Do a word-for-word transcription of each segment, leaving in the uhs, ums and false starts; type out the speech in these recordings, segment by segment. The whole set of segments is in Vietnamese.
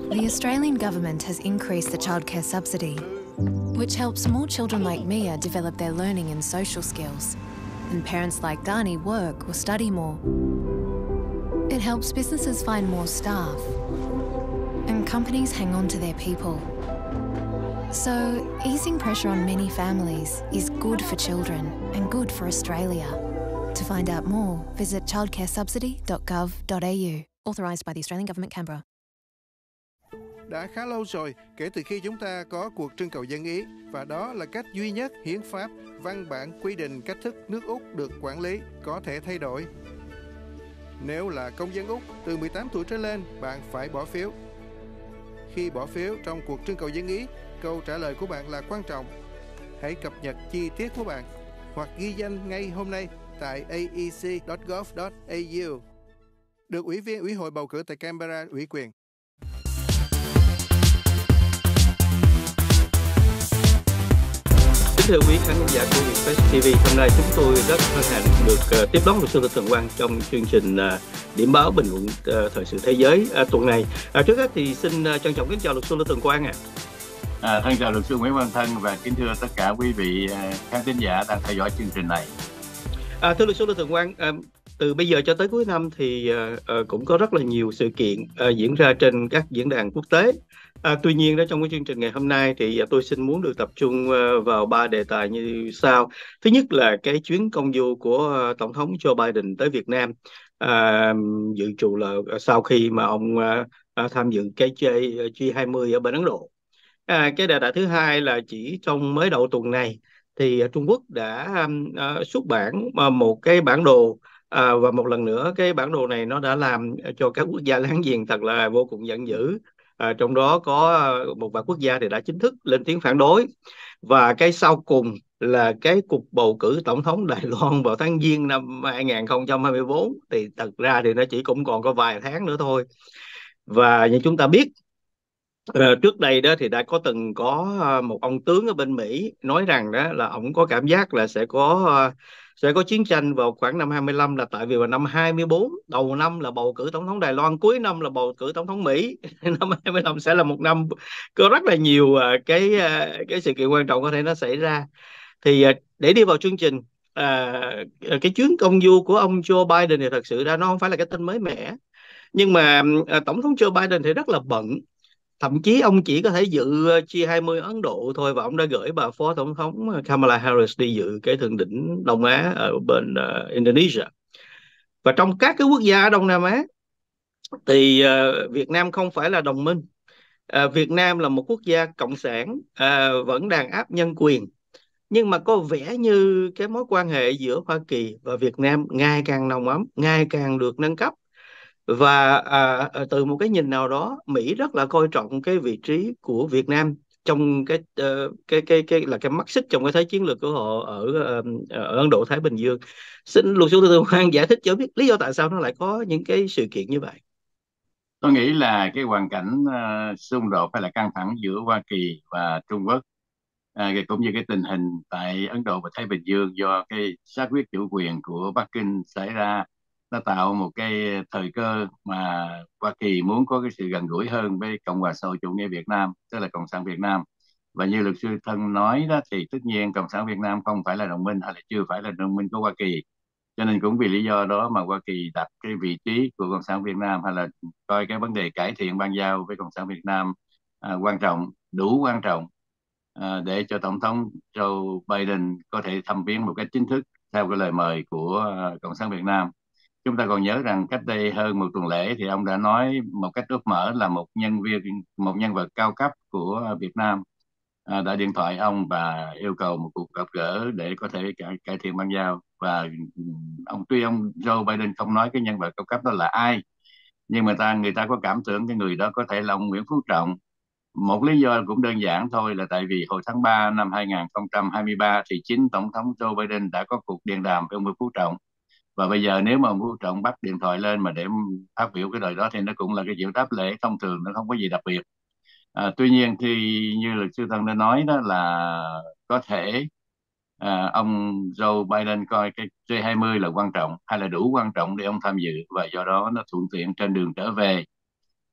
The Australian government has increased the childcare subsidy, which helps more children like Mia develop their learning and social skills, and parents like Dani work or study more. It helps businesses find more staff, and companies hang on to their people. So, easing pressure on many families is good for children and good for Australia. To find out more, visit childcare subsidy dot gov dot a u. Authorised by the Australian Government, Canberra. Đã khá lâu rồi kể từ khi chúng ta có cuộc trưng cầu dân Ý, và đó là cách duy nhất hiến pháp, văn bản quy định cách thức nước Úc được quản lý có thể thay đổi. Nếu là công dân Úc từ mười tám tuổi trở lên, bạn phải bỏ phiếu. Khi bỏ phiếu trong cuộc trưng cầu dân Ý, câu trả lời của bạn là quan trọng. Hãy cập nhật chi tiết của bạn hoặc ghi danh ngay hôm nay tại a e c dot gov dot a u. Được Ủy viên Ủy hội bầu cử tại Canberra ủy quyền. Kính thưa quý khán giả của Vietfest ti vi, hôm nay chúng tôi rất hân hạnh được uh, tiếp đón luật sư Lê Tường Quang trong chương trình uh, điểm báo bình luận uh, thời sự thế giới uh, tuần này. Uh, trước hết thì xin uh, trân trọng kính chào luật sư Lê Tường Quang ạ. À. À, thân chào luật sư Nguyễn Văn Thân và kính thưa tất cả quý vị uh, khán thính giả đang theo dõi chương trình này. À, thưa luật sư Lê Tường Quang, uh, từ bây giờ cho tới cuối năm thì uh, uh, cũng có rất là nhiều sự kiện uh, diễn ra trên các diễn đàn quốc tế. À, tuy nhiên đó, trong cái chương trình ngày hôm nay thì tôi xin muốn được tập trung vào ba đề tài như sau. Thứ nhất là cái chuyến công du của Tổng thống Joe Biden tới Việt Nam, à, dự trù là sau khi mà ông à, tham dự cái G hai mươi ở bên Ấn Độ. À, cái đề tài thứ hai là chỉ trong mới đầu tuần này thì Trung Quốc đã à, xuất bản một cái bản đồ, à, và một lần nữa cái bản đồ này nó đã làm cho các quốc gia láng giềng thật là vô cùng giận dữ. À, trong đó có một vài quốc gia thì đã chính thức lên tiếng phản đối, và cái sau cùng là cái cuộc bầu cử tổng thống Đài Loan vào tháng Giêng năm hai không hai tư thì thật ra thì nó chỉ cũng còn có vài tháng nữa thôi. Và như chúng ta biết, uh, trước đây đó thì đã có từng có một ông tướng ở bên Mỹ nói rằng đó là ông có cảm giác là sẽ có uh, sẽ có chiến tranh vào khoảng năm hai mươi lăm, là tại vì vào năm hai mươi bốn đầu năm là bầu cử tổng thống Đài Loan, cuối năm là bầu cử tổng thống Mỹ. Năm hai mươi lăm sẽ là một năm có rất là nhiều cái cái sự kiện quan trọng có thể nó xảy ra. Thì để đi vào chương trình, à, cái chuyến công du của ông Joe Biden thì thật sự ra nó không phải là cái tin mới mẻ, nhưng mà à, tổng thống Joe Biden thì rất là bận. Thậm chí ông chỉ có thể dự G hai mươi Ấn Độ thôi, và ông đã gửi bà Phó Tổng thống Kamala Harris đi dự cái thượng đỉnh Đông Á ở bên uh, Indonesia. Và trong các cái quốc gia ở Đông Nam Á thì uh, Việt Nam không phải là đồng minh. Uh, Việt Nam là một quốc gia cộng sản, uh, vẫn đàn áp nhân quyền. Nhưng mà có vẻ như cái mối quan hệ giữa Hoa Kỳ và Việt Nam ngày càng nồng ấm, ngày càng được nâng cấp. Và à, từ một cái nhìn nào đó, Mỹ rất là coi trọng cái vị trí của Việt Nam trong cái uh, cái cái cái là cái mắt xích trong cái thế chiến lược của họ ở, uh, ở Ấn Độ Thái Bình Dương. Xin luật sư Tường Quang giải thích cho biết lý do tại sao nó lại có những cái sự kiện như vậy. Tôi nghĩ là cái hoàn cảnh uh, xung đột hay là căng thẳng giữa Hoa Kỳ và Trung Quốc, uh, cũng như cái tình hình tại Ấn Độ và Thái Bình Dương do cái xác quyết chủ quyền của Bắc Kinh xảy ra, nó tạo một cái thời cơ mà Hoa Kỳ muốn có cái sự gần gũi hơn với Cộng hòa xã hội chủ nghĩa Việt Nam, tức là Cộng sản Việt Nam. Và như luật sư Thân nói đó, thì tất nhiên Cộng sản Việt Nam không phải là đồng minh hay là chưa phải là đồng minh của Hoa Kỳ. Cho nên cũng vì lý do đó mà Hoa Kỳ đặt cái vị trí của Cộng sản Việt Nam, hay là coi cái vấn đề cải thiện bang giao với Cộng sản Việt Nam à, quan trọng, đủ quan trọng à, để cho Tổng thống Joe Biden có thể thăm viếng một cách chính thức theo cái lời mời của à, Cộng sản Việt Nam. Chúng ta còn nhớ rằng cách đây hơn một tuần lễ thì ông đã nói một cách úp mở là một nhân viên, một nhân vật cao cấp của Việt Nam à, đã điện thoại ông và yêu cầu một cuộc gặp gỡ để có thể cải, cải thiện bang giao. Và ông tuy ông Joe Biden không nói cái nhân vật cao cấp đó là ai, nhưng mà ta người ta có cảm tưởng cái người đó có thể là ông Nguyễn Phú Trọng. Một lý do cũng đơn giản thôi, là tại vì hồi tháng ba năm hai không hai ba thì chính Tổng thống Joe Biden đã có cuộc điện đàm với ông Nguyễn Phú Trọng. Và bây giờ nếu mà ông Phú Trọng bắt điện thoại lên mà để phát biểu cái lời đó thì nó cũng là cái kiểu đáp lễ thông thường, nó không có gì đặc biệt. À, tuy nhiên thì như luật sư Thân đã nói đó là có thể à, ông Joe Biden coi cái G hai mươi là quan trọng hay là đủ quan trọng để ông tham dự, và do đó nó thuận tiện trên đường trở về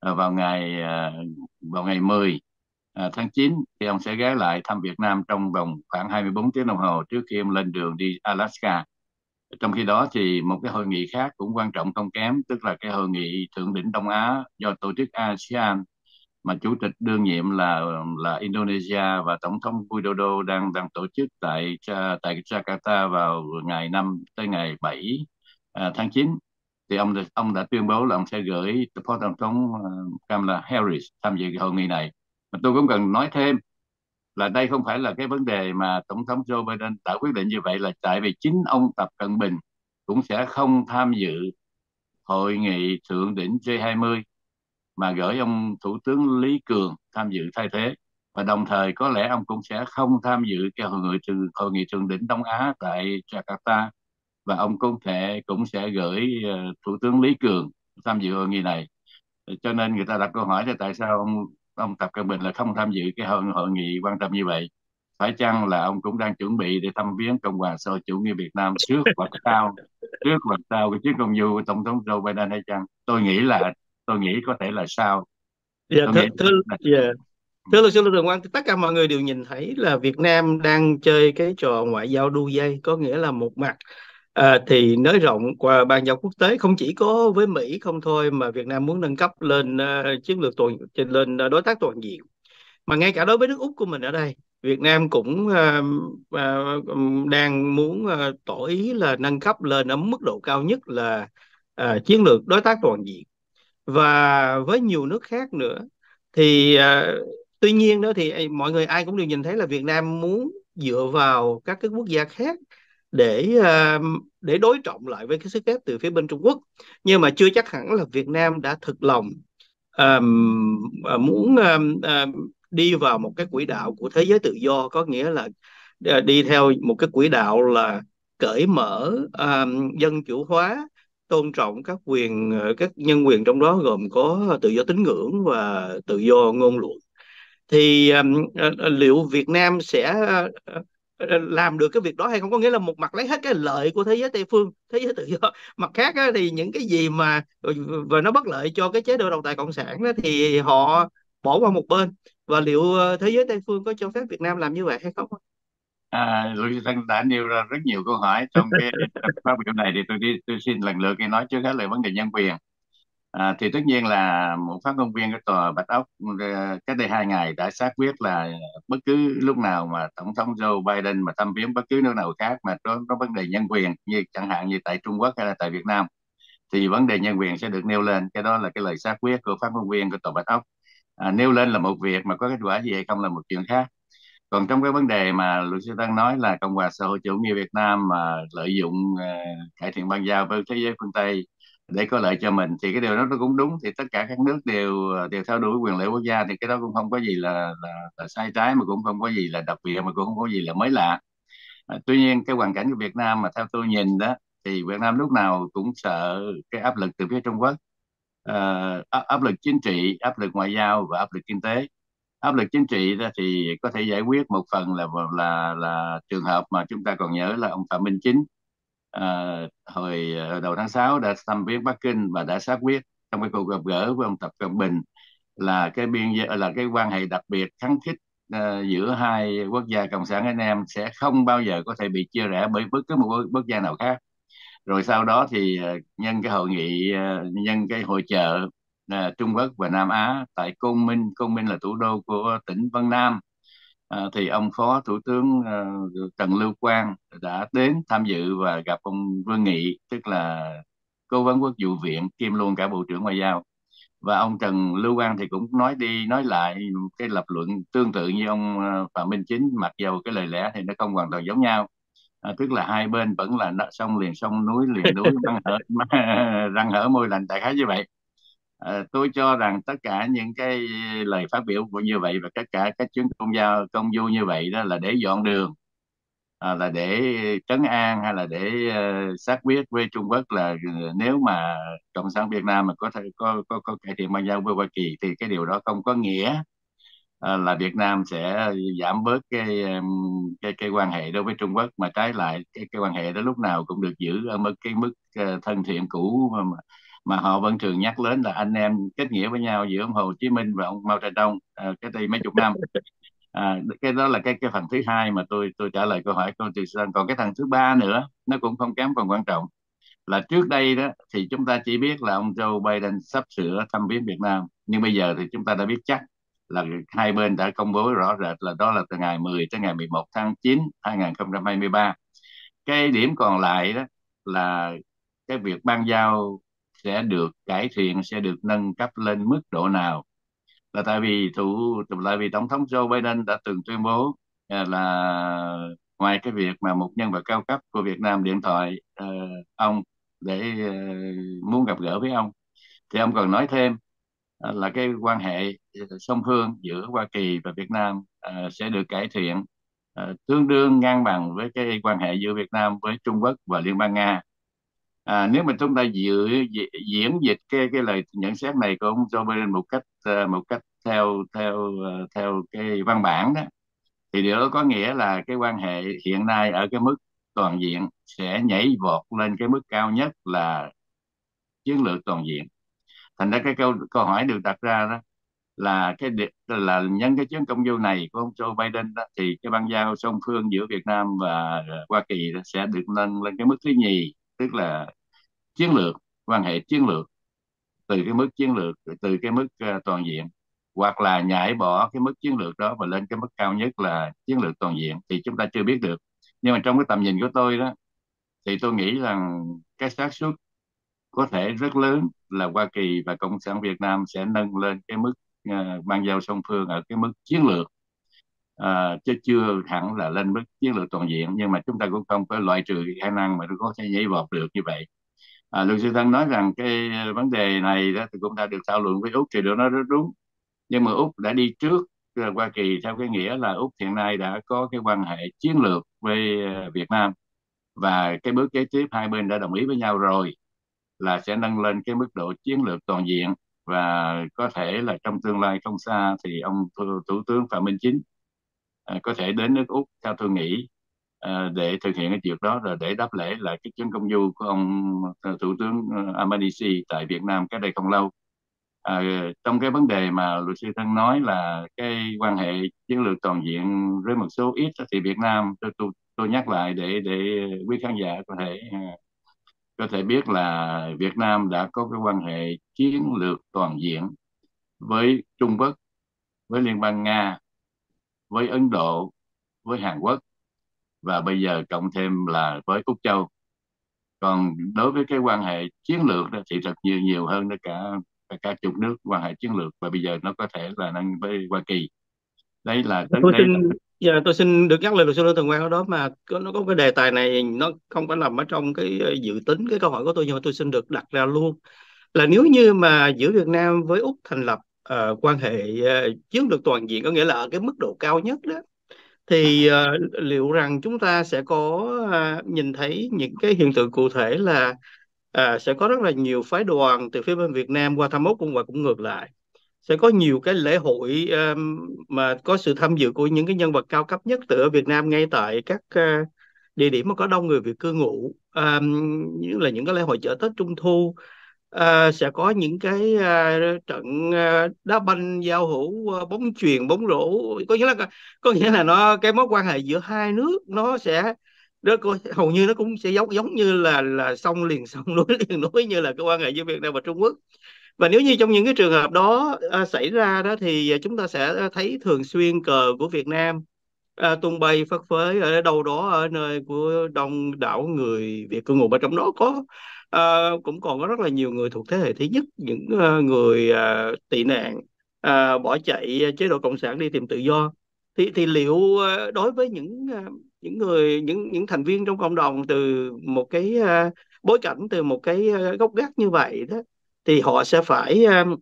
à, vào ngày à, vào ngày mười à, tháng chín thì ông sẽ ghé lại thăm Việt Nam trong vòng khoảng hai mươi bốn tiếng đồng hồ trước khi ông lên đường đi Alaska. Trong khi đó thì một cái hội nghị khác cũng quan trọng không kém, tức là cái hội nghị thượng đỉnh Đông Á do tổ chức a sê an mà chủ tịch đương nhiệm là là Indonesia và tổng thống Widodo đang đang tổ chức tại tại Jakarta vào ngày năm tới ngày bảy à, tháng chín. Thì ông ông đã tuyên bố là ông sẽ gửi phó tổng thống uh, Kamala Harris tham dự cái hội nghị này. Mà tôi cũng cần nói thêm là đây không phải là cái vấn đề mà tổng thống Joe Biden đã quyết định như vậy, là tại vì chính ông Tập Cận Bình cũng sẽ không tham dự hội nghị thượng đỉnh G hai mươi mà gửi ông Thủ tướng Lý Cường tham dự thay thế, và đồng thời có lẽ ông cũng sẽ không tham dự cái hội nghị thượng, hội nghị thượng đỉnh Đông Á tại Jakarta, và ông cũng thể cũng sẽ gửi uh, Thủ tướng Lý Cường tham dự hội nghị này. Cho nên người ta đặt câu hỏi là tại sao ông ông Tập Cận Bình là không tham dự cái hội, hội nghị quan trọng như vậy. Phải chăng là ông cũng đang chuẩn bị để thăm viếng Cộng hòa xã hội chủ nghĩa Việt Nam trước hoặc sau trước hoặc sau cái chuyến công du của tổng thống Joe Biden hay chăng? Tôi nghĩ là tôi nghĩ có thể là sau. Dạ, Tôi thưa, nghĩ thưa, là dạ. Thưa luật sư Lê Tường Quang, tất cả mọi người đều nhìn thấy là Việt Nam đang chơi cái trò ngoại giao đu dây, có nghĩa là một mặt à, thì nới rộng qua ban giao quốc tế, không chỉ có với Mỹ không thôi, mà Việt Nam muốn nâng cấp lên à, chiến lược toàn lên à, đối tác toàn diện, mà ngay cả đối với nước Úc của mình ở đây, Việt Nam cũng à, à, đang muốn à, tỏ ý là nâng cấp lên ở mức độ cao nhất là à, chiến lược đối tác toàn diện, và với nhiều nước khác nữa. Thì à, tuy nhiên đó thì mọi người ai cũng đều nhìn thấy là Việt Nam muốn dựa vào các cái quốc gia khác để à, để đối trọng lại với cái sức ép từ phía bên Trung Quốc, nhưng mà chưa chắc hẳn là Việt Nam đã thực lòng à, à, muốn à, à, đi vào một cái quỹ đạo của thế giới tự do, có nghĩa là à, đi theo một cái quỹ đạo là cởi mở, à, dân chủ hóa, tôn trọng các quyền ờ, các nhân quyền, trong đó gồm có tự do tín ngưỡng và tự do ngôn luận. Thì um, uh, liệu Việt Nam sẽ uh, uh, làm được cái việc đó hay không? Có nghĩa là một mặt lấy hết cái lợi của thế giới Tây phương, thế giới tự do, mặt khác á, thì những cái gì mà và nó bất lợi cho cái chế độ độc tài cộng sản đó thì họ bỏ qua một bên. Và liệu uh, thế giới Tây phương có cho phép Việt Nam làm như vậy hay không? à, Lucy Tân đã nêu ra rất nhiều câu hỏi trong cái phát biểu này, thì tôi đi tôi xin lần lượt đi nói trước hết là vấn đề nhân quyền. À, thì tất nhiên là một phát ngôn viên của tòa Bạch Ốc ờ, cách đây hai ngày đã xác quyết là bất cứ lúc nào mà tổng thống Joe Biden mà thăm viếng bất cứ nước nào khác mà có, có vấn đề nhân quyền, như chẳng hạn như tại Trung Quốc hay là tại Việt Nam, thì vấn đề nhân quyền sẽ được nêu lên. Cái đó là cái lời xác quyết của phát ngôn viên của tòa Bạch Ốc. À, nêu lên là một việc, mà có kết quả gì hay không là một chuyện khác. Còn trong cái vấn đề mà luật sư đang nói là Cộng hòa xã hội chủ nghĩa Việt Nam mà lợi dụng uh, cải thiện bang giao với thế giới phương Tây để có lợi cho mình, thì cái điều đó nó cũng đúng. Thì tất cả các nước đều đều theo đuổi quyền lợi quốc gia, thì cái đó cũng không có gì là, là, là sai trái, mà cũng không có gì là đặc biệt, mà cũng không có gì là mới lạ. À, tuy nhiên cái hoàn cảnh của Việt Nam mà theo tôi nhìn đó, thì Việt Nam lúc nào cũng sợ cái áp lực từ phía Trung Quốc. Ờ, áp áp lực chính trị, áp lực ngoại giao và áp lực kinh tế. Áp lực chính trị đó thì có thể giải quyết một phần là là là trường hợp mà chúng ta còn nhớ là ông Phạm Minh Chính ờ, hồi ờ, đầu tháng sáu đã thăm viếng Bắc Kinh và đã xác quyết trong cái cuộc gặp gỡ với ông Tập Cận Bình là cái biên giới là cái quan hệ đặc biệt khăng khít ờ, giữa hai quốc gia cộng sản anh em sẽ không bao giờ có thể bị chia rẽ bởi bất cứ một quốc quốc gia nào khác. Rồi sau đó thì ờ, nhân cái hội nghị ờ, nhân cái hội chợ ờ, Trung Quốc và Nam Á tại Côn Minh. Côn Minh là thủ đô của tỉnh Vân Nam. Ờ, thì ông Phó Thủ tướng ờ, Trần Lưu Quang đã đến tham dự và gặp ông Vương Nghị, tức là cố vấn quốc vụ viện kiêm luôn cả Bộ trưởng Ngoại giao. Và ông Trần Lưu Quang thì cũng nói đi nói lại cái lập luận tương tự như ông ờ, Phạm Minh Chính, mặc dầu cái lời lẽ thì nó không hoàn toàn giống nhau. À, tức là hai bên vẫn là nợ- sông liền sông, núi liền núi, răng hở răng hở môi lành, đại khái như vậy. À, tôi cho rằng tất cả những cái lời phát biểu của như vậy và tất cả các chuyến công giao công du như vậy đó là để dọn đường, à, là để trấn an, hay là để uh, xác quyết với Trung Quốc là ờ, nếu mà cộng sản Việt Nam mà có thể có có, có cải thiện bang giao với Hoa Kỳ thì cái điều đó không có nghĩa à, là Việt Nam sẽ giảm bớt cái um, cái cái quan hệ đối với Trung Quốc, mà trái lại cái cái quan hệ đó lúc nào cũng được giữ ở mức cái mức uh, thân thiện cũ mà, mà họ vẫn thường nhắc đến là anh em kết nghĩa với nhau giữa ông Hồ Chí Minh và ông Mao Trạch-đông à, cách đây mấy chục năm. À, cái đó là cái cái phần thứ hai mà tôi tôi trả lời câu hỏi của chị Sơn. Còn cái phần thứ ba nữa nó cũng không kém phần quan trọng, là trước đây đó thì chúng ta chỉ biết là ông Joe Biden sắp sửa thăm viếng Việt Nam, nhưng bây giờ thì chúng ta đã biết chắc là hai bên đã công bố rõ rệt là đó là từ ngày mười tới ngày mười một tháng chín năm hai nghìn không trăm hai mươi ba. Cái điểm còn lại đó là cái việc ban giao sẽ được cải thiện, sẽ được nâng cấp lên mức độ nào, là tại vì thủ tại vì tổng thống Joe Biden đã từng tuyên bố à, là ngoài cái việc mà một nhân vật cao cấp của Việt Nam điện thoại ờ, ông để ờ, muốn gặp gỡ với ông, thì ông còn nói thêm ờ, là cái quan hệ song phương giữa Hoa Kỳ và Việt Nam ờ, sẽ được cải thiện ờ, tương đương ngang bằng với cái quan hệ giữa Việt Nam với Trung Quốc và Liên bang Nga. À, nếu mà chúng ta dự, di- diễn dịch cái cái lời nhận xét này của ông Joe Biden một cách ờ, một cách theo theo ờ, theo cái văn bản đó, thì điều đó có nghĩa là cái quan hệ hiện nay ở cái mức toàn diện sẽ nhảy vọt lên cái mức cao nhất là chiến lược toàn diện. Thành ra cái câu câu hỏi được đặt ra đó là cái đi- là nhân cái chuyến công du này của ông Joe Biden đó, thì cái bang giao song phương giữa Việt Nam và Hoa Kỳ đó sẽ được nâng lên cái mức thứ nhì, tức là chiến lược, quan hệ chiến lược, từ cái mức chiến lược, từ cái mức ờ, toàn diện, hoặc là nhảy bỏ cái mức chiến lược đó và lên cái mức cao nhất là chiến lược toàn diện, thì chúng ta chưa biết được. Nhưng mà trong cái tầm nhìn của tôi đó, thì tôi nghĩ rằng cái xác suất có thể rất lớn là Hoa Kỳ và Cộng sản Việt Nam sẽ nâng lên cái mức uh, ban giao song phương ở cái mức chiến lược. À, chứ chưa hẳn là lên mức chiến lược toàn diện, nhưng mà chúng ta cũng không có loại trừ khả năng mà nó có thể nhảy vọt được như vậy. À, luật sư Thân nói rằng cái vấn đề này đó thì cũng đã được thảo luận với Úc, thì điều đó rất đúng, nhưng mà Úc đã đi trước ờ, Hoa Kỳ, theo cái nghĩa là Úc hiện nay đã có cái quan hệ chiến lược với ờ, Việt Nam, và cái bước kế tiếp hai bên đã đồng ý với nhau rồi là sẽ nâng lên cái mức độ chiến lược toàn diện. Và có thể là trong tương lai không xa thì ông Thủ, Thủ tướng Phạm Minh Chính ờ, có thể đến nước Úc, theo tôi nghĩ, ờ, để thực hiện cái việc đó, rồi để đáp lễ lại cái chuyến công du của ông ờ, Thủ tướng ờ, Albanese tại Việt Nam cách đây không lâu. À, trong cái vấn đề mà luật sư Thân nói là cái quan hệ chiến lược toàn diện với một số ít, thì Việt Nam, tôi tôi, tôi nhắc lại để để quý khán giả có thể ờ, có thể biết là Việt Nam đã có cái quan hệ chiến lược toàn diện với Trung Quốc, với Liên bang Nga, với Ấn Độ, với Hàn Quốc, và bây giờ cộng thêm là với Úc Châu. Còn đối với cái quan hệ chiến lược đó thì thật nhiều nhiều hơn nữa, cả cả, cả chục nước quan hệ chiến lược, và bây giờ nó có thể là nâng với Hoa Kỳ. Đấy là đấy, Tôi đấy là xin dạ, tôi xin được nhắc lời luật sư Lương Tường Quang ở đó, mà có, nó có cái đề tài này nó không có nằm ở trong cái ờ, dự tính cái câu hỏi của tôi, nhưng mà tôi xin được đặt ra luôn là nếu như mà giữa Việt Nam với Úc thành lập ờ, quan hệ ờ, chiến lược toàn diện, có nghĩa là ở cái mức độ cao nhất đó, thì ờ, liệu rằng chúng ta sẽ có ờ, nhìn thấy những cái hiện tượng cụ thể là ờ, sẽ có rất là nhiều phái đoàn từ phía bên Việt Nam qua thăm Úc, cũng và cũng ngược lại, sẽ có nhiều cái lễ hội um, mà có sự tham dự của những cái nhân vật cao cấp nhất từ ở Việt Nam ngay tại các uh, địa điểm mà có đông người Việt cư ngụ, um, như là những cái lễ hội chợ Tết Trung Thu. Uh, sẽ có những cái uh, trận uh, đá banh giao hữu, uh, bóng chuyền, bóng rổ, có nghĩa là có nghĩa là nó cái mối quan hệ giữa hai nước nó sẽ đó, cô- hầu như nó cũng sẽ giống giống như là là sông liền sông núi liền núi, như là cái quan hệ giữa Việt Nam và Trung Quốc. Và nếu như trong những cái trường hợp đó à, xảy ra đó, thì chúng ta sẽ thấy thường xuyên cờ của Việt Nam à, tung bay phất phới ở đâu đó ở nơi của đông đảo người Việt cư ngụ, và trong đó có à, cũng còn có rất là nhiều người thuộc thế hệ thứ nhất, những à, người à, tị nạn à, bỏ chạy chế độ cộng sản đi tìm tự do. Thì thì liệu à, đối với những à, những người những những thành viên trong cộng đồng từ một cái à, bối cảnh, từ một cái à, gốc gác như vậy đó, thì họ sẽ phải um,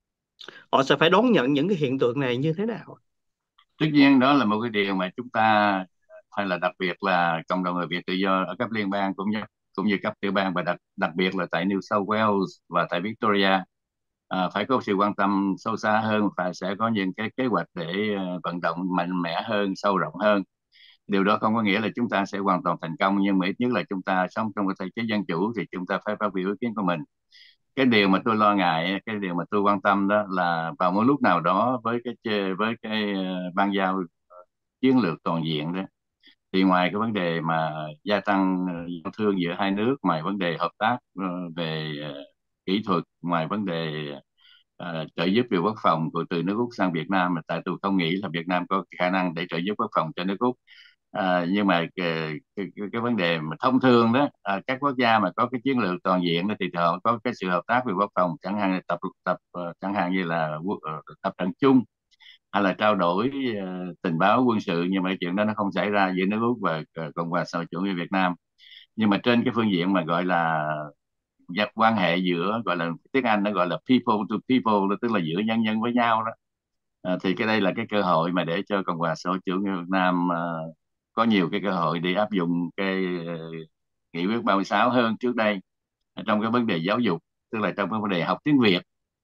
họ sẽ phải đón nhận những cái hiện tượng này như thế nào? tất nhiên đó là một cái điều mà chúng ta, hay là đặc biệt là cộng đồng người Việt tự do ở cấp liên bang cũng như cũng như cấp tiểu bang, và đặc đặc biệt là tại New South Wales và tại Victoria, à, phải có sự quan tâm sâu xa hơn, và sẽ có những cái kế hoạch để ờ, vận động mạnh mẽ hơn, sâu rộng hơn. Điều đó không có nghĩa là chúng ta sẽ hoàn toàn thành công, nhưng mà ít nhất là chúng ta sống trong một thể chế dân chủ thì chúng ta phải phát biểu ý kiến của mình. cái điều mà tôi lo ngại, cái điều mà tôi quan tâm đó là vào một lúc nào đó với cái chê- với cái ờ, ban giao chiến lược toàn diện đó, thì ngoài cái vấn đề mà gia tăng ờ, giao thương giữa hai nước, ngoài vấn đề hợp tác ờ, về ờ, kỹ thuật, ngoài vấn đề ờ, trợ giúp về quốc phòng của từ nước Úc sang Việt Nam, mà tại tôi không nghĩ là Việt Nam có khả năng để trợ giúp quốc phòng cho nước Úc. À, nhưng mà cái, cái, cái vấn đề mà thông thường đó, à, các quốc gia mà có cái chiến lược toàn diện đó, thì họ có cái sự hợp tác về quốc phòng, chẳng hạn là tập tập ờ, chẳng hạn như là quốc- ờ, tập trận chung, hay là trao đổi ờ, tình báo quân sự. Nhưng mà cái chuyện đó nó không xảy ra giữa nước Úc và ờ, Cộng hòa xã hội chủ nghĩa Việt Nam. Nhưng mà trên cái phương diện mà gọi là giáp quan hệ giữa, gọi là tiếng Anh nó gọi là people to people đó, tức là giữa nhân dân với nhau đó. À, thì cái đây là cái cơ hội mà để cho Cộng hòa xã hội chủ nghĩa Việt Nam à, có nhiều cái cơ hội để áp dụng cái ờ, nghị quyết ba mươi sáu hơn trước đây trong cái vấn đề giáo dục, tức là trong cái vấn đề học tiếng Việt.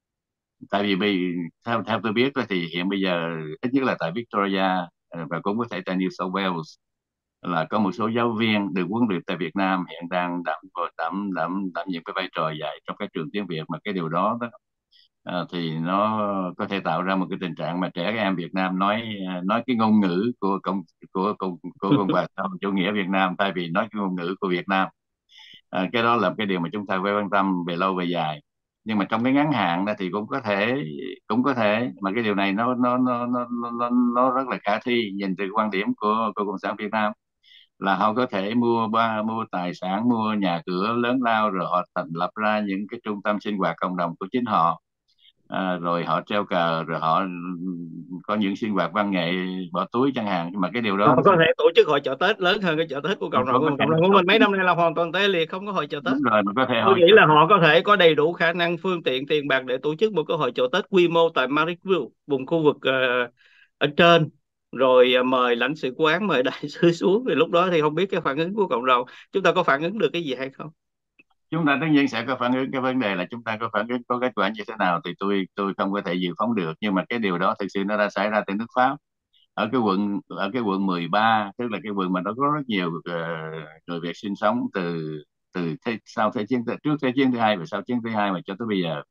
Tại vì bây theo theo tôi biết đó, thì hiện bây giờ ít nhất là tại Victoria ờ, và cũng có thể tại New South Wales, là có một số giáo viên được huấn luyện tại Việt Nam hiện đang đảm đảm đảm đảm nhiệm cái vai trò dạy trong các trường tiếng Việt. Mà cái điều đó, đó ờ, thì nó có thể tạo ra một cái tình trạng mà trẻ em Việt Nam nói ờ, nói cái ngôn ngữ của cộng của của, của Cộng hòa xã hội chủ nghĩa Việt Nam thay vì nói cái ngôn ngữ của Việt Nam. Ờ, cái đó là cái điều mà chúng ta phải quan tâm về lâu về dài. Nhưng mà trong cái ngắn hạn đó thì cũng có thể cũng có thể mà cái điều này nó nó nó nó nó, nó rất là khả thi nhìn từ quan điểm của của Cộng sản Việt Nam, là họ có thể mua ba mua tài sản, mua nhà cửa lớn lao, rồi họ thành lập ra những cái trung tâm sinh hoạt cộng đồng của chính họ. À, rồi họ treo cờ, rồi họ có những sinh hoạt văn nghệ bỏ túi chẳng hạn. Nhưng mà cái điều Họ đó nó có không thể tổ chức hội chợ Tết lớn hơn cái chợ Tết của cộng không đồng có của cái mình. khả Cộng đồng năng của tổ mình mấy chức. năm nay là hoàn toàn tê liệt, không có hội chợ Tết. Đúng rồi, mà có thể Tôi họ nghĩ là họ có thể có đầy đủ khả năng, phương tiện, tiền bạc để tổ chức một cái hội chợ Tết quy mô tại Marrickville, vùng khu vực ờ, ở trên, rồi ờ, mời lãnh sự quán, mời đại sứ xuống. Thì lúc đó thì không biết cái phản ứng của cộng đồng, chúng ta có phản ứng được cái gì hay không? chúng ta tất nhiên sẽ có phản ứng. Cái vấn đề là chúng ta có phản ứng, có kết quả như thế nào thì tôi tôi không có thể dự phóng được. Nhưng mà cái điều đó thực sự nó đã xảy ra tại nước Pháp, ở cái quận ở cái quận mười ba, tức là cái quận mà nó có rất nhiều ờ, người Việt sinh sống từ từ thế, sau thế chiến trước thế chiến thứ hai và sau chiến thứ hai mà cho tới bây giờ.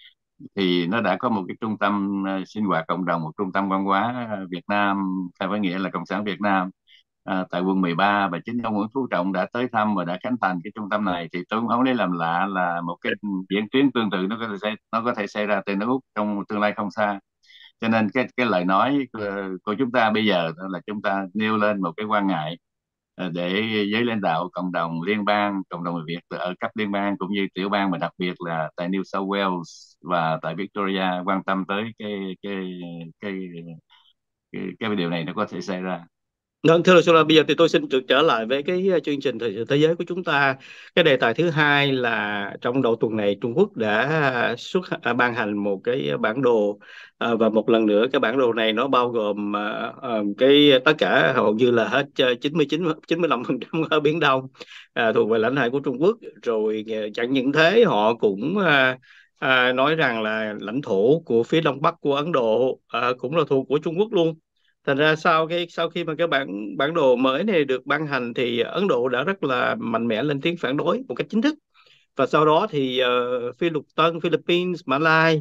Thì nó đã có một cái trung tâm ờ, sinh hoạt cộng đồng, một trung tâm văn hóa ờ, Việt Nam, theo cái nghĩa là Cộng sản Việt Nam, à, tại quận mười ba. Và chính ông Nguyễn Phú Trọng đã tới thăm và đã khánh thành cái trung tâm này. Thì tôi cũng không lấy làm lạ là một cái diễn tiến tương tự nó có thể nó có thể xảy ra tại nước Úc trong tương lai không xa. Cho nên cái cái lời nói của, của chúng ta bây giờ đó là chúng ta nêu lên một cái quan ngại ờ, để giới lãnh đạo cộng đồng liên bang, cộng đồng người Việt ở cấp liên bang cũng như tiểu bang, mà đặc biệt là tại New South Wales và tại Victoria quan tâm tới cái cái cái cái, cái điều này nó có thể xảy ra. Vâng, thưa luật sư, là bây giờ thì tôi xin được trở lại với cái uh, chương trình thời sự thế giới của chúng ta. Cái đề tài thứ hai là trong đầu tuần này Trung Quốc đã uh, xuất à, ban hành một cái bản đồ, à, và một lần nữa cái bản đồ này nó bao gồm à, à, cái tất cả hầu như là hết uh, chín mươi chín chín mươi lăm phần trăm ở Biển Đông à, thuộc về lãnh hải của Trung Quốc. Rồi à, chẳng những thế họ cũng à, à, nói rằng là lãnh thổ của phía đông bắc của Ấn Độ à, cũng là thuộc của Trung Quốc luôn. Thành ra sau cái sau khi mà cái bản bản đồ mới này được ban hành thì Ấn Độ đã rất là mạnh mẽ lên tiếng phản đối một cách chính thức. Và sau đó thì uh, Phi Lục Tân, Philippines, Malai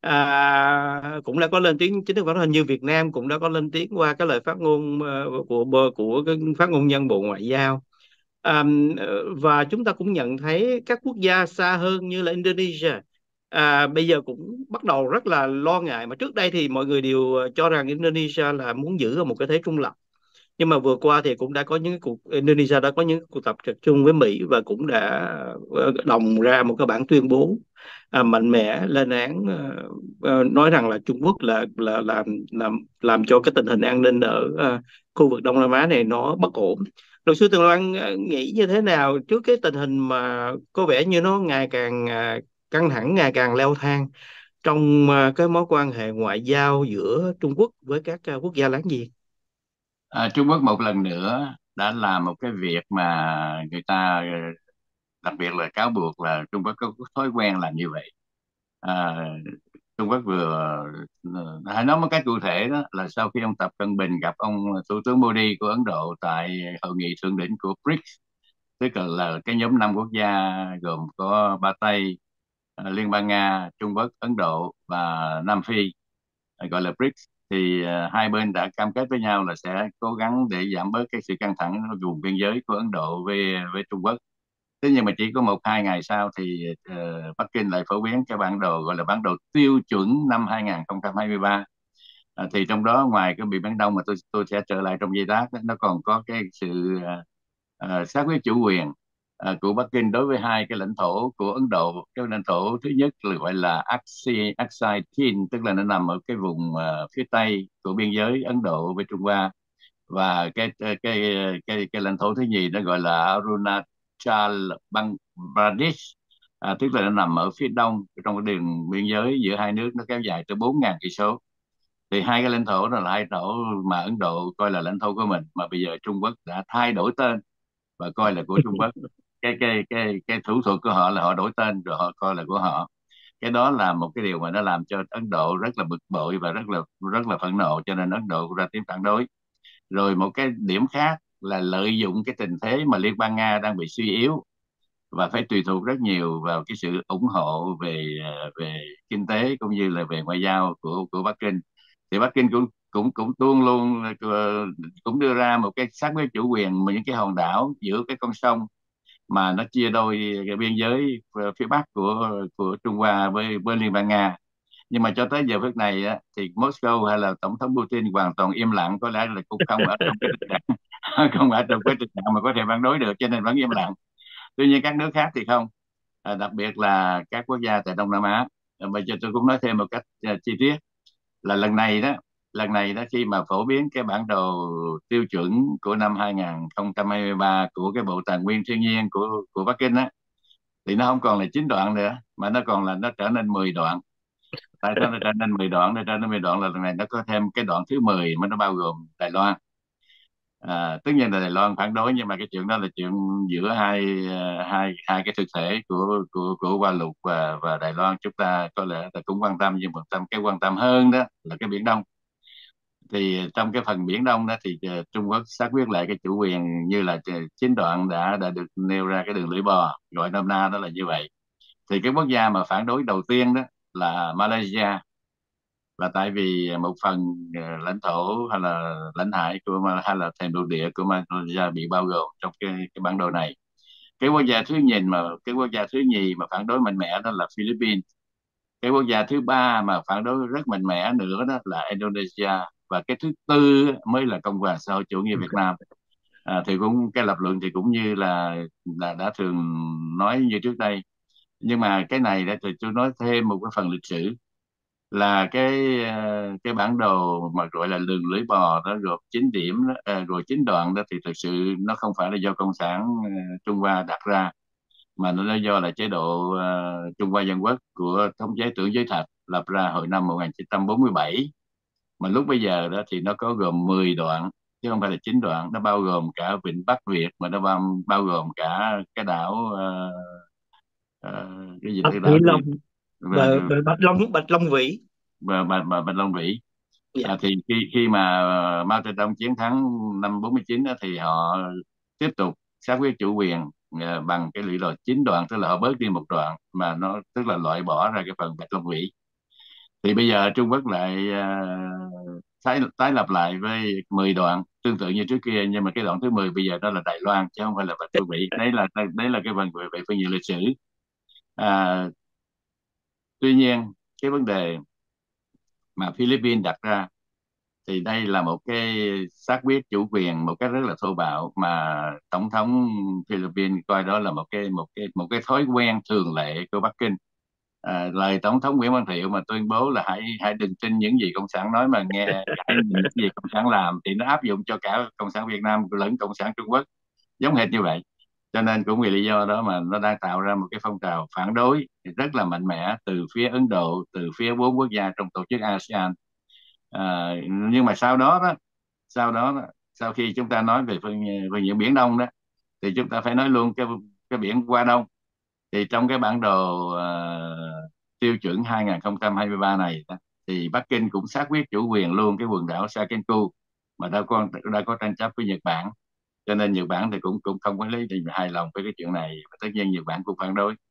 à, cũng đã có lên tiếng chính thức phản đối. Hình như Việt Nam cũng đã có lên tiếng qua cái lời phát ngôn uh, của của của cái phát ngôn nhân Bộ Ngoại giao. À, và chúng ta cũng nhận thấy các quốc gia xa hơn như là Indonesia à, bây giờ cũng bắt đầu rất là lo ngại. Mà trước đây thì mọi người đều cho rằng Indonesia là muốn giữ ở một cái thế trung lập, nhưng mà vừa qua thì cũng đã có những cuộc Indonesia đã có những cuộc tập trận chung với Mỹ và cũng đã ờ, đồng ra một cái bản tuyên bố à, mạnh mẽ lên án, ờ, ờ, nói rằng là Trung Quốc là là làm làm làm cho cái tình hình an ninh ở ờ, khu vực Đông Nam Á này nó bất ổn. Luật sư Tường Loan ờ, nghĩ như thế nào trước cái tình hình mà có vẻ như nó ngày càng à, căng thẳng, ngày càng leo thang trong à, cái mối quan hệ ngoại giao giữa Trung Quốc với các à, quốc gia láng giềng? À, Trung Quốc một lần nữa đã làm một cái việc mà người ta ờ, đặc biệt là cáo buộc là Trung Quốc có thói quen làm như vậy. À, Trung Quốc vừa ờ, hãy nói một cách cụ thể đó là sau khi ông Tập Cận Bình gặp ông Thủ tướng Modi của Ấn Độ tại hội nghị thượng đỉnh của bê rê i xê, tức là cái nhóm năm quốc gia gồm có ba Tây, uh, Liên bang Nga, Trung Quốc, Ấn Độ và Nam Phi, uh, gọi là bê rê i xê, thì uh, hai bên đã cam kết với nhau là sẽ cố gắng để giảm bớt cái sự căng thẳng ở vùng biên giới của Ấn Độ với với Trung Quốc. Thế nhưng mà chỉ có một hai ngày sau thì uh, Bắc Kinh lại phổ biến cái bản đồ gọi là bản đồ tiêu chuẩn năm hai không hai ba. À, thì trong đó ngoài cái Biển Biển Đông mà tôi tôi sẽ trở lại trong giây lát đó, nó còn có cái sự uh, uh, xác quyết chủ quyền uh, của Bắc Kinh đối với hai cái lãnh thổ của Ấn Độ. Cái lãnh thổ thứ nhất là gọi là Aksai Aksai Chin, tức là nó nằm ở cái vùng uh, phía tây của biên giới Ấn Độ với Trung Hoa, và cái cái cái cái, cái lãnh thổ thứ nhì nó gọi là Arunachal Pradesh, à, tức là nó nằm ở phía đông trong cái đường biên giới giữa hai nước, nó kéo dài tới bốn nghìn cây số. Thì hai cái lãnh thổ đó là hai thổ mà Ấn Độ coi là lãnh thổ của mình, mà bây giờ Trung Quốc đã thay đổi tên và coi là của Trung Quốc. cái cái cái cái thủ thuật của họ là họ đổi tên rồi họ coi là của họ. Cái đó là một cái điều mà nó làm cho Ấn Độ rất là bực bội và rất là rất là phẫn nộ, cho nên Ấn Độ ra tiếng phản đối. Rồi một cái điểm khác là lợi dụng cái tình thế mà Liên bang Nga đang bị suy yếu và phải tùy thuộc rất nhiều vào cái sự ủng hộ về về kinh tế cũng như là về ngoại giao của của Bắc Kinh. Thì Bắc Kinh cũng cũng cũng luôn luôn cũng đưa ra một cái xác quyết chủ quyền mà những cái hòn đảo giữa cái con sông mà nó chia đôi cái biên giới phía bắc của của Trung Hoa với với Liên bang Nga. Nhưng mà cho tới giờ phút này á, thì Moscow hay là tổng thống Putin hoàn toàn im lặng, có lẽ là cũng không ở trong cái tình trạng không ở trong cái tình trạng mà có thể phản đối được, cho nên vẫn im lặng. Tuy nhiên các nước khác thì không, à, đặc biệt là các quốc gia tại Đông Nam Á. À, bây giờ tôi cũng nói thêm một cách uh, chi tiết là lần này đó lần này đó khi mà phổ biến cái bản đồ tiêu chuẩn của năm hai không hai ba của cái Bộ Tài nguyên Thiên nhiên của của Bắc Kinh á, thì nó không còn là chín đoạn nữa mà nó còn là nó trở nên mười đoạn. Tại sao nó trở nên mười đoạn? Nó trở nên mười đoạn là lần này nó có thêm cái đoạn thứ mười mà nó bao gồm Đài Loan. À, tất nhiên là Đài Loan phản đối, nhưng mà cái chuyện đó là chuyện giữa hai hai hai cái thực thể của của của Hoa Lục và và Đài Loan. Chúng ta có lẽ là cũng quan tâm, nhưng một tâm cái quan tâm hơn đó là cái Biển Đông. Thì trong cái phần Biển Đông đó thì uh, Trung Quốc xác quyết lại cái chủ quyền như là uh, chín đoạn đã đã được nêu ra cái đường lưỡi bò, gọi nôm na đó là như vậy. Thì cái quốc gia mà phản đối đầu tiên đó là Malaysia, là tại vì một phần uh, lãnh thổ hay là lãnh hải của hay là thềm lục địa của Malaysia bị bao gồm trong cái, cái bản đồ này. Cái quốc gia thứ nhìn mà cái quốc gia thứ nhì mà phản đối mạnh mẽ đó là Philippines. Cái quốc gia thứ ba mà phản đối rất mạnh mẽ nữa đó là Indonesia, và cái thứ tư mới là Cộng hòa xã hội chủ nghĩa Việt Nam. À, thì cũng cái lập luận thì cũng như là là đã thường nói như trước đây, nhưng mà cái này đã thì tôi nói thêm một cái phần lịch sử là cái ờ, cái bản đồ mà gọi là đường lưỡi bò đó gồm chín điểm đó, à, rồi chín đoạn đó, thì thực sự nó không phải là do Cộng sản ờ, Trung Hoa đặt ra, mà nó do là chế độ uh, Trung Hoa Dân Quốc của thống chế Tưởng Giới Thạch lập ra hồi năm một nghìn chín trăm bốn mươi bảy. Mà lúc bây giờ đó thì nó có gồm mười đoạn chứ không phải là chín đoạn, nó bao gồm cả vịnh Bắc Việt, mà nó bao, bao gồm cả cái đảo uh, uh, cái gì Bạch cái Thị đảo gì Long, bờ, bờ Bạch Long, Bạch Long Vĩ. bà, bà, bà, Bạch Long Vĩ. Dạ. À, thì khi khi mà uh, Mao Trạch Đông chiến thắng năm bốn mươi chín đó, thì họ tiếp tục xác quyết chủ quyền uh, bằng cái lưỡi bò chín đoạn, tức là họ bớt đi một đoạn mà nó tức là loại bỏ ra cái phần Bạch Long Vĩ. Thì bây giờ Trung Quốc lại uh, tái tái lập lại với mười đoạn tương tự như trước kia, nhưng mà cái đoạn thứ mười bây giờ đó là Đài Loan chứ không phải là Bạch Long Vĩ. Đấy là đấy là cái phần về, về phương diện lịch sử. À, tuy nhiên cái vấn đề mà Philippines đặt ra thì đây là một cái xác quyết chủ quyền một cách rất là thô bạo, mà tổng thống Philippines coi đó là một cái một cái một cái thói quen thường lệ của Bắc Kinh. À, lời tổng thống Nguyễn Văn Thiệu mà tuyên bố là hãy hãy đừng tin những gì cộng sản nói mà nghe hãy nhìn những gì cộng sản làm, thì nó áp dụng cho cả cộng sản Việt Nam lẫn cộng sản Trung Quốc giống hệt như vậy. Cho nên cũng vì lý do đó mà nó đang tạo ra một cái phong trào phản đối rất là mạnh mẽ từ phía Ấn Độ, từ phía bốn quốc gia trong tổ chức a sê an. À, nhưng mà sau đó đó sau đó đó, sau khi chúng ta nói về phương về những biển Đông đó, thì chúng ta phải nói luôn cái cái biển Hoa Đông. Thì trong cái bản đồ uh, tiêu chuẩn hai không hai ba này đó, thì Bắc Kinh cũng xác quyết chủ quyền luôn cái quần đảo Senkaku mà đã có đã có tranh chấp với Nhật Bản, cho nên Nhật Bản thì cũng cũng không có lý gì hài lòng với cái chuyện này, và tất nhiên Nhật Bản cũng phản đối.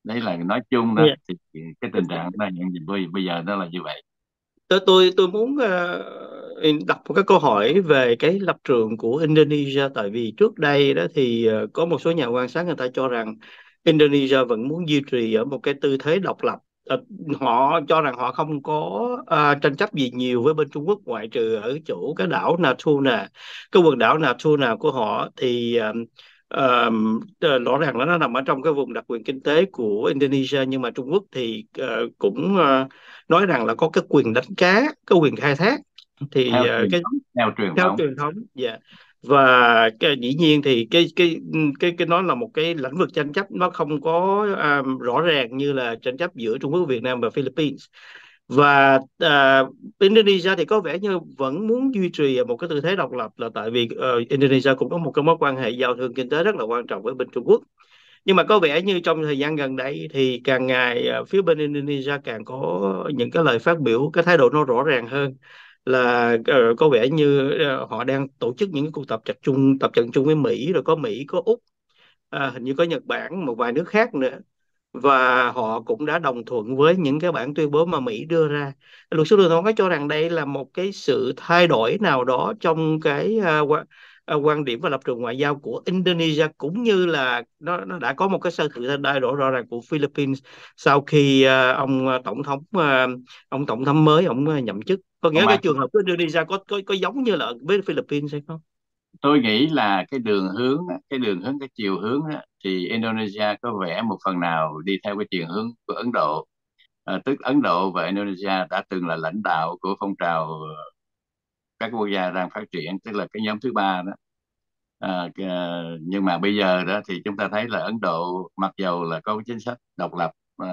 Đấy là nói chung đó, thì cái tình trạng nó hiện bây bây giờ nó là như vậy. tôi tôi tôi muốn ờ, đặt một cái câu hỏi về cái lập trường của Indonesia, tại vì trước đây đó thì ờ, có một số nhà quan sát người ta cho rằng Indonesia vẫn muốn duy trì ở một cái tư thế độc lập. Ờ, họ cho rằng họ không có ờ, tranh chấp gì nhiều với bên Trung Quốc, ngoại trừ ở chỗ cái đảo Natuna, cái quần đảo Natuna của họ thì ờ, ờ, rõ ràng là nó nằm ở trong cái vùng đặc quyền kinh tế của Indonesia, nhưng mà Trung Quốc thì ờ, cũng ờ, nói rằng là có cái quyền đánh cá, cái quyền khai thác, thì theo ờ, truyền cái thống theo truyền theo thống truyền thống. Dạ. Và cái, dĩ nhiên thì cái cái cái cái nó là một cái lĩnh vực tranh chấp, nó không có à, rõ ràng như là tranh chấp giữa Trung Quốc, Việt Nam và Philippines. Và à, Indonesia thì có vẻ như vẫn muốn duy trì một cái tư thế độc lập, là tại vì ờ, Indonesia cũng có một cái mối quan hệ giao thương kinh tế rất là quan trọng với bên Trung Quốc. Nhưng mà có vẻ như trong thời gian gần đây thì càng ngày à, phía bên Indonesia càng có những cái lời phát biểu, cái thái độ nó rõ ràng hơn, là ờ, có vẻ như ờ, họ đang tổ chức những cái cuộc tập trận chung tập trận chung với Mỹ, rồi có Mỹ, có Úc, à, hình như có Nhật Bản, một vài nước khác nữa, và họ cũng đã đồng thuận với những cái bản tuyên bố mà Mỹ đưa ra. Luật sư Đường Thọ có cho rằng đây là một cái sự thay đổi nào đó trong cái à, quan, à, quan điểm và lập trường ngoại giao của Indonesia, cũng như là nó nó đã có một cái sự thay đổi rõ ràng của Philippines sau khi à, ông à, tổng thống à, ông tổng thống mới ông à, nhậm chức. Có nghĩa ông cái An. trường hợp của Indonesia có có có giống như là với Philippines hay không? Tôi nghĩ là cái đường hướng á, cái đường hướng cái chiều hướng á, thì Indonesia có vẻ một phần nào đi theo cái chiều hướng của Ấn Độ. À, tức Ấn Độ và Indonesia đã từng là lãnh đạo của phong trào các quốc gia đang phát triển, tức là cái nhóm thứ ba đó. À, cái- nhưng mà bây giờ đó thì chúng ta thấy là Ấn Độ mặc dầu là có cái chính sách độc lập, à,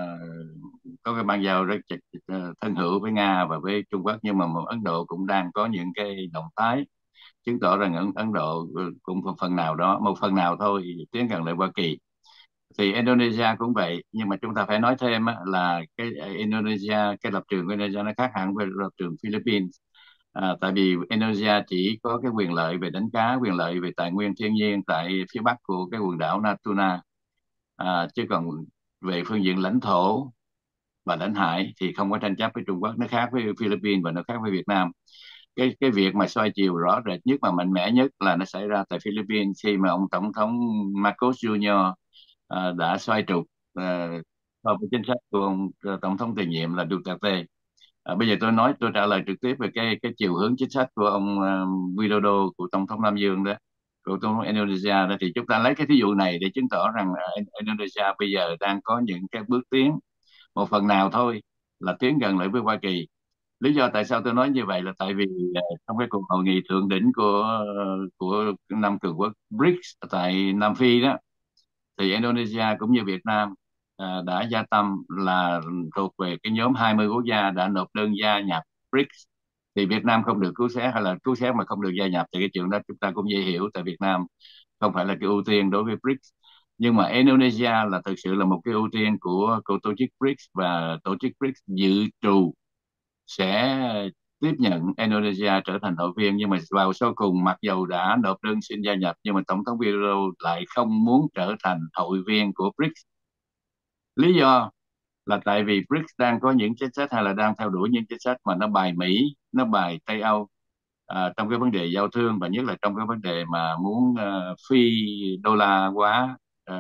có cái bang giao rất chặt ờ, thân hữu với Nga và với Trung Quốc, nhưng mà một Ấn Độ cũng đang có những cái động thái chứng tỏ rằng Ấn, Ấn Độ ừ, cũng một phần nào đó, một phần nào thôi, tiến gần lại Hoa Kỳ. Thì Indonesia cũng vậy, nhưng mà chúng ta phải nói thêm á, là cái ờ, Indonesia, cái lập trường của Indonesia nó khác hẳn với lập trường Philippines. À, tại vì Indonesia chỉ có cái quyền lợi về đánh cá, quyền lợi về tài nguyên thiên nhiên tại phía bắc của cái quần đảo Natuna, à, chứ còn về phương diện lãnh thổ và lãnh hải thì không có tranh chấp với Trung Quốc. Nó khác với Philippines và nó khác với Việt Nam. cái cái việc mà xoay chiều rõ rệt nhất và mạnh mẽ nhất là nó xảy ra tại Philippines khi mà ông tổng thống Marcos Junior à, đã xoay trục à, so với chính sách của ông à, tổng thống tiền nhiệm là Duterte. À, bây giờ tôi nói tôi trả lời trực tiếp về cái cái chiều hướng chính sách của ông uh, Widodo, của tổng thống Nam Dương đó, của tổng thống Indonesia đó, thì chúng ta lấy cái thí dụ này để chứng tỏ rằng uh, Indonesia bây giờ đang có những cái bước tiến một phần nào thôi là tiến gần lại với Hoa Kỳ. Lý do tại sao tôi nói như vậy là tại vì uh, trong cái cuộc hội nghị thượng đỉnh của uh, của năm cường quốc bê rê i xê tại Nam Phi đó, thì Indonesia cũng như Việt Nam à, đã gia tâm là thuộc về cái nhóm hai mươi quốc gia đã nộp đơn gia nhập bê rê i xê. Thì Việt Nam không được cứu xét, hay là cứu xét mà không được gia nhập, thì cái chuyện đó chúng ta cũng dễ hiểu, tại Việt Nam không phải là cái ưu tiên đối với bê rê i xê. Nhưng mà Indonesia là thực sự là một cái ưu tiên của, của tổ chức bê rê i xê, và tổ chức bê rê i xê dự trù sẽ tiếp nhận Indonesia trở thành hội viên. Nhưng mà vào sau cùng, mặc dầu đã nộp đơn xin gia nhập, nhưng mà Tổng thống Widodo lại không muốn trở thành hội viên của bê rê i xê. Lý do là tại vì bê rê i xê đang có những chính sách, hay là đang theo đuổi những chính sách mà nó bài Mỹ, nó bài Tây Âu, à, trong cái vấn đề giao thương, và nhất là trong cái vấn đề mà muốn uh, phi đô la hóa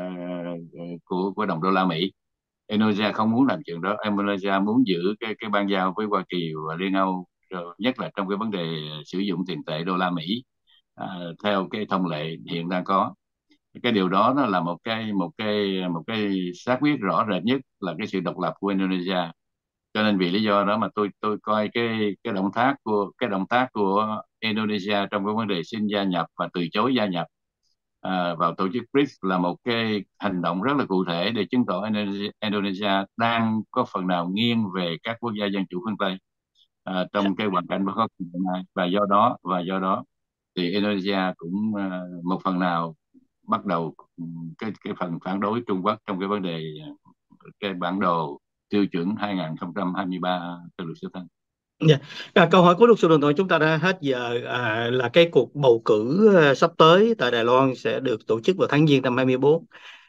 uh, của của đồng đô la Mỹ. Indonesia không muốn làm chuyện đó. Indonesia muốn giữ cái cái ban giao với Hoa Kỳ và Liên Âu, rồi nhất là trong cái vấn đề sử dụng tiền tệ đô la Mỹ, à, theo cái thông lệ hiện đang có. Cái điều đó nó là một cái một cái một cái xác quyết rõ rệt nhất là cái sự độc lập của Indonesia. Cho nên vì lý do đó mà tôi tôi coi cái cái động tác của cái động tác của Indonesia trong cái vấn đề xin gia nhập và từ chối gia nhập à, vào tổ chức bê rê i xê là một cái hành động rất là cụ thể để chứng tỏ Indonesia, Indonesia đang có phần nào nghiêng về các quốc gia dân chủ phương Tây à, trong cái hoàn cảnh bất khắc hiện nay. Và do đó và do đó thì Indonesia cũng à, một phần nào bắt đầu ừ, cái cái phần phản đối Trung Quốc trong cái vấn đề cái bản đồ tiêu chuẩn hai không hai ba từ luật sư Thanh. Dạ. À, câu hỏi của luật sư Đường Tùng, chúng ta đã hết giờ. À, là cái cuộc bầu cử à, sắp tới tại Đài Loan sẽ được tổ chức vào tháng Giêng năm hai mươi bốn.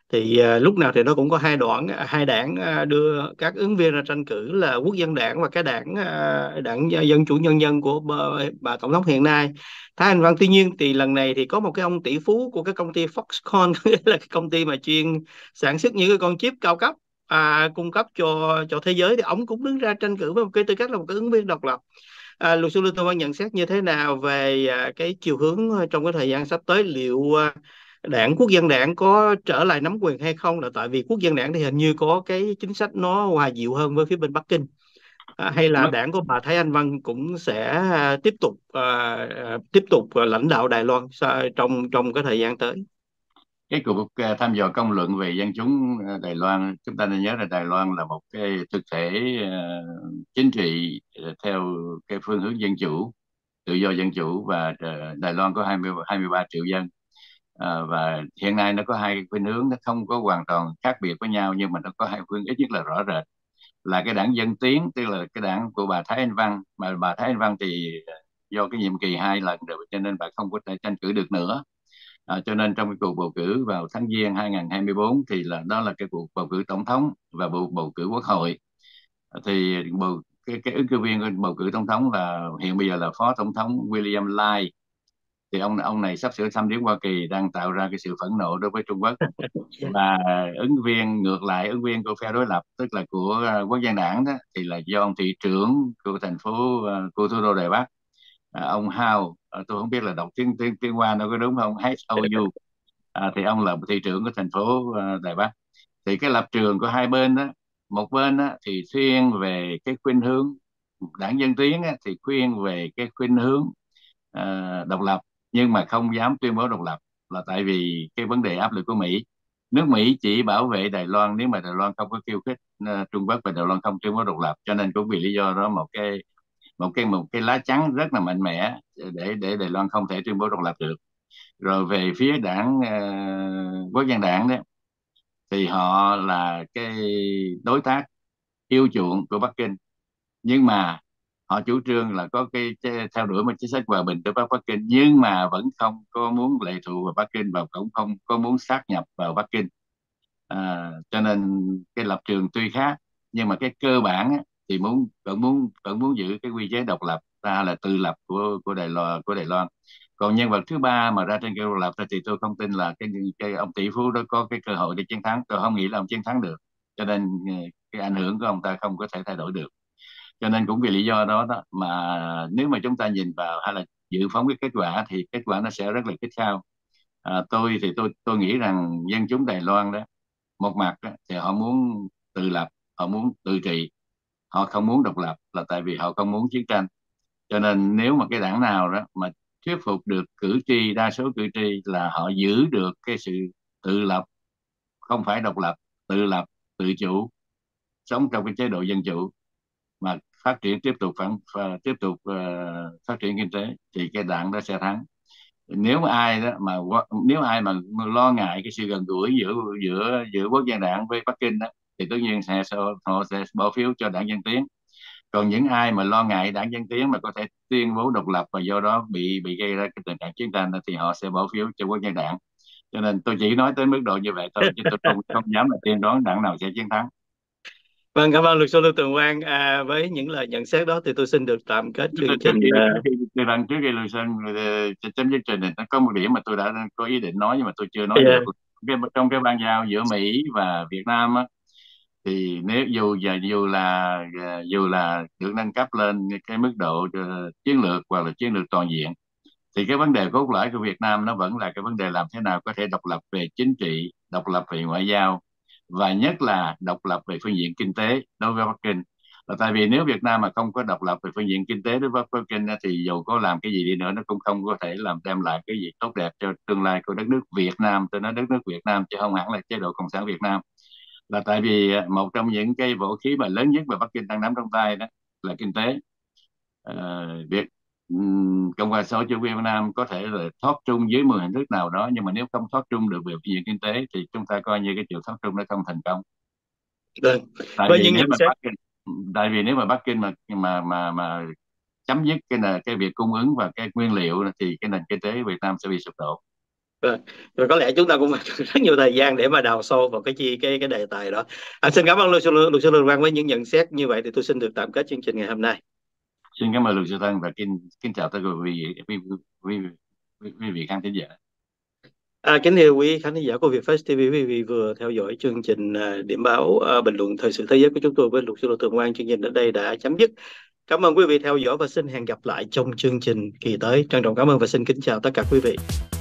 thì à, lúc nào thì nó cũng có hai đoạn hai đảng à, đưa các ứng viên ra tranh cử là Quốc dân đảng và cái đảng à, đảng Dân chủ Nhân dân của bà, bà tổng thống hiện nay Thái Anh Văn. Tuy nhiên thì lần này thì có một cái ông tỷ phú của cái công ty Foxconn là cái công ty mà chuyên sản xuất những cái con chip cao cấp à, cung cấp cho cho thế giới, thì ông cũng đứng ra tranh cử với một cái tư cách là một cái ứng viên độc lập. À, luật sư Lương Tâm Văn nhận xét như thế nào về à, cái chiều hướng à, trong cái thời gian sắp tới, liệu à, đảng Quốc dân đảng có trở lại nắm quyền hay không, là tại vì Quốc dân đảng thì hình như có cái chính sách nó hòa dịu hơn với phía bên Bắc Kinh, à, hay là đảng của bà Thái Anh Văn cũng sẽ à, tiếp tục à, à, tiếp tục à, lãnh đạo Đài Loan sa- trong trong cái thời gian tới. Cái cuộc uh, thăm dò công luận về dân chúng uh, Đài Loan, chúng ta nên nhớ là Đài Loan là một cái thực thể uh, chính trị uh, theo cái phương hướng dân chủ, tự do dân chủ, và uh, Đài Loan có hai mươi, hai mươi ba triệu dân. Uh, và hiện nay nó có hai cái khuynh hướng, nó không có hoàn toàn khác biệt với nhau, nhưng mà nó có hai khuynh ít nhất là rõ rệt, là cái đảng Dân Tiến, tức là cái đảng của bà Thái Anh Văn, mà bà Thái Anh Văn thì uh, do cái nhiệm kỳ hai lần rồi cho nên bà không có thể tranh cử được nữa. À, cho nên trong cái cuộc bầu cử vào tháng Giêng hai không hai tư thì là đó là cái cuộc bầu cử tổng thống và bầu bầu cử quốc hội. Thì bầu cái, cái ứng cử viên bầu cử tổng thống là hiện bây giờ là phó tổng thống William Lai. Thì ông ông này sắp sửa thăm viếng Hoa Kỳ, đang tạo ra cái sự phẫn nộ đối với Trung Quốc. Và ứng viên ngược lại, ứng viên của phe đối lập, tức là của uh, Quốc dân đảng đó, thì là do ông thị trưởng của thành phố uh, của thủ đô Đài Bắc, à, ông Hao, à, tôi không biết là đọc tiếng tiếng tiếng Hoa nó có đúng không, hát o u. À, thì ông là thị trưởng của thành phố à, Đài Bắc. Thì cái lập trường của hai bên đó, một bên đó, thì thiên về cái khuynh hướng, đảng Dân Tiến á, thì khuyên về cái khuynh hướng à, độc lập, nhưng mà không dám tuyên bố độc lập, là tại vì cái vấn đề áp lực của Mỹ. Nước Mỹ chỉ bảo vệ Đài Loan nếu mà Đài Loan không có khiêu khích uh, Trung Quốc, và Đài Loan không tuyên bố độc lập. Cho nên cũng vì lý do đó, một cái một cái một cái lá chắn rất là mạnh mẽ để để Đài Loan không thể tuyên bố độc lập được. Rồi về phía đảng uh, Quốc dân đảng đó, thì họ là cái đối tác yêu chuộng của Bắc Kinh, nhưng mà họ chủ trương là có cái, cái theo đuổi một chính sách hòa bình của Bắc Bắc Kinh, nhưng mà vẫn không có muốn lệ thuộc vào Bắc Kinh, và cũng không có muốn sát nhập vào Bắc Kinh. À, cho nên cái lập trường tuy khác, nhưng mà cái cơ bản á, thì muốn vẫn muốn vẫn muốn giữ cái quy chế độc lập, ta là tự lập của của Đài Loan của Đài Loan. Còn nhân vật thứ ba mà ra trên cái độc lập thì tôi không tin là cái cái ông tỷ phú đó có cái cơ hội để chiến thắng. Tôi không nghĩ là ông chiến thắng được, cho nên ờ, cái ảnh hưởng của ông ta không có thể thay đổi được. Cho nên cũng vì lý do đó đó mà nếu mà chúng ta nhìn vào hay là dự phóng cái kết quả, thì kết quả nó sẽ rất là khích khao. À, tôi thì tôi tôi nghĩ rằng dân chúng Đài Loan đó, một mặt đó, thì họ muốn tự lập, họ muốn tự trị, họ không muốn độc lập, là tại vì họ không muốn chiến tranh. Cho nên nếu mà cái đảng nào đó mà thuyết phục được cử tri, đa số cử tri, là họ giữ được cái sự tự lập, không phải độc lập, tự lập, tự chủ, sống trong cái chế độ dân chủ, mà phát triển tiếp tục phản tiếp tục uh, phát triển kinh tế, thì cái đảng đó sẽ thắng. Nếu ai đó mà nếu ai mà lo ngại cái sự gần gũi giữa giữa giữa Quốc dân đảng với Bắc Kinh đó, thì tất nhiên sẽ họ sẽ bỏ phiếu cho đảng Dân Tiến. Còn những ai mà lo ngại đảng Dân Tiến mà có thể tuyên bố độc lập và do đó bị bị gây ra cái tình trạng chiến tranh đó, thì họ sẽ bỏ phiếu cho Quốc dân đảng. Cho nên tôi chỉ nói tới mức độ như vậy thôi, chứ tôi không không dám là tiên đoán đảng nào sẽ chiến thắng. Vâng, cảm ơn luật sư Lưu Tường Quang. À, với những lời nhận xét đó thì tôi xin được tạm kết chương Trước trình. khi À... trước khi từ lần trước khi Lưu Sơn uh, chấm dứt trình này, nó có một điểm mà tôi đã có ý định nói nhưng mà tôi chưa nói Yeah. được. Cái, trong cái ban giao giữa Mỹ và Việt Nam á, thì nếu dù và dù là uh, dù là được nâng cấp lên cái mức độ uh, chiến lược hoặc là chiến lược toàn diện, thì cái vấn đề cốt lõi của Việt Nam nó vẫn là cái vấn đề làm thế nào có thể độc lập về chính trị, độc lập về ngoại giao, và nhất là độc lập về phương diện kinh tế đối với Bắc Kinh. Là tại vì nếu Việt Nam mà không có độc lập về phương diện kinh tế đối với Bắc Kinh, thì dù có làm cái gì đi nữa nó cũng không có thể làm đem lại cái gì tốt đẹp cho tương lai của đất nước Việt Nam. Tôi nói đất nước Việt Nam chứ không hẳn là chế độ Cộng sản Việt Nam. Là tại vì một trong những cái vũ khí mà lớn nhất mà Bắc Kinh đang nắm trong tay đó là kinh tế. Ờ, việc ừm, Cộng hòa xã hội chủ nghĩa Việt Nam có thể là thoát trung dưới một hình thức nào đó, nhưng mà nếu không thoát trung được về phương diện kinh tế thì chúng ta coi như cái chiều thoát trung nó không thành công. Vâng. Tại Với vì những nếu nhận mà xét Bắc Kinh tại vì nếu mà Bắc Kinh mà mà mà mà chấm dứt cái là cái việc cung ứng và cái nguyên liệu, thì cái nền kinh tế Việt Nam sẽ bị sụp đổ. Rồi, rồi có lẽ chúng ta cũng phải rất nhiều thời gian để mà đào sâu vào cái chi cái cái đề tài đó. À, xin cảm ơn luật sư luật sư Lương Văn với những nhận xét như vậy, thì tôi xin được tạm kết chương trình ngày hôm nay. Xin cảm ơn luật sư Thân và kính kính chào tất cả quý vị quý, quý, quý, quý vị khán thính giả. À, kính thưa quý khán giả của Vietfast ti vi, quý vị vừa theo dõi chương trình à, điểm báo à, bình luận thời sự thế giới của chúng tôi với luật sư Lương Tường Quang. Chương trình đến đây đã chấm dứt. Cảm ơn quý vị theo dõi và xin hẹn gặp lại trong chương trình kỳ tới. Trân trọng cảm ơn và xin kính chào tất cả quý vị.